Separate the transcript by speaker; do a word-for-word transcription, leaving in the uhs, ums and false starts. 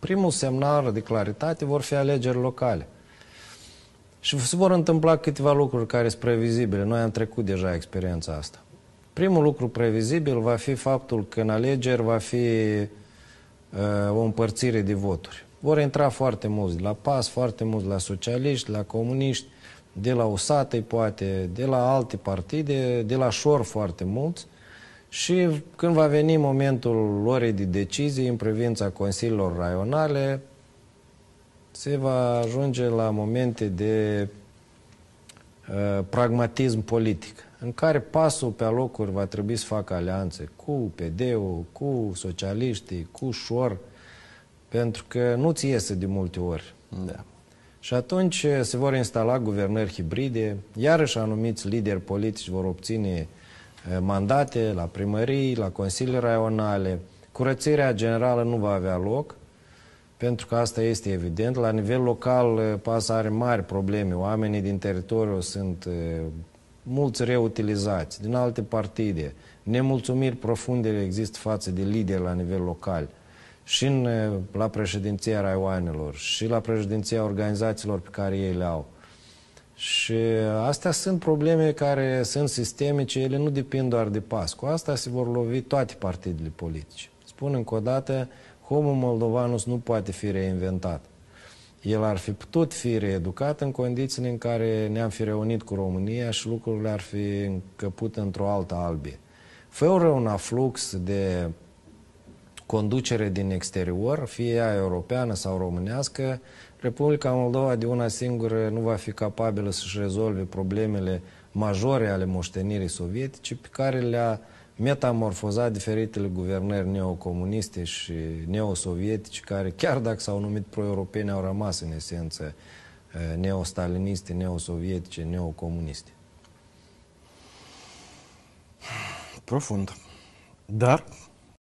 Speaker 1: Primul semnal de claritate vor fi alegeri locale. Și se vor întâmpla câteva lucruri care sunt previzibile. Noi am trecut deja experiența asta. Primul lucru previzibil va fi faptul că în alegeri va fi uh, o împărțire de voturi. Vor intra foarte mulți de la P A S, foarte mulți la socialiști, la comuniști, de la U S A T, poate, de la alte partide, de la Șor foarte mulți. Și când va veni momentul lor de decizie în privința consiliilor raionale, se va ajunge la momente de uh, pragmatism politic, în care pasul pe alocuri va trebui să facă alianțe cu P D-ul, cu socialiștii, cu Șor, pentru că nu ți iese de multe ori. Da. Și atunci se vor instala guvernări hibride, iarăși anumiți lideri politici vor obține mandate la primării, la consilii raionale. Curățirea generală nu va avea loc, pentru că asta este evident. La nivel local, P A S are mari probleme. Oamenii din teritoriu sunt mulți reutilizați din alte partide. Nemulțumiri profunde există față de lideri la nivel local. Și în, la președinția raioanelor, și la președinția organizațiilor pe care ei le au. Și astea sunt probleme care sunt sistemice, ele nu depind doar de P A S. Cu asta se vor lovi toate partidele politice. Spun încă o dată, Homo Moldovanus nu poate fi reinventat. El ar fi putut fi reeducat în condițiile în care ne-am fi reunit cu România și lucrurile ar fi încăput într-o altă albie. Fără un aflux de conducere din exterior, fie ea europeană sau românească, Republica Moldova de una singură nu va fi capabilă să-și rezolve problemele majore ale moștenirii sovietice pe care le-a metamorfozat diferitele guvernări neocomuniste și neosovietice, care chiar dacă s-au numit pro-europene au rămas în esență neostaliniste, neosovietice, neocomuniste.
Speaker 2: Profund. Dar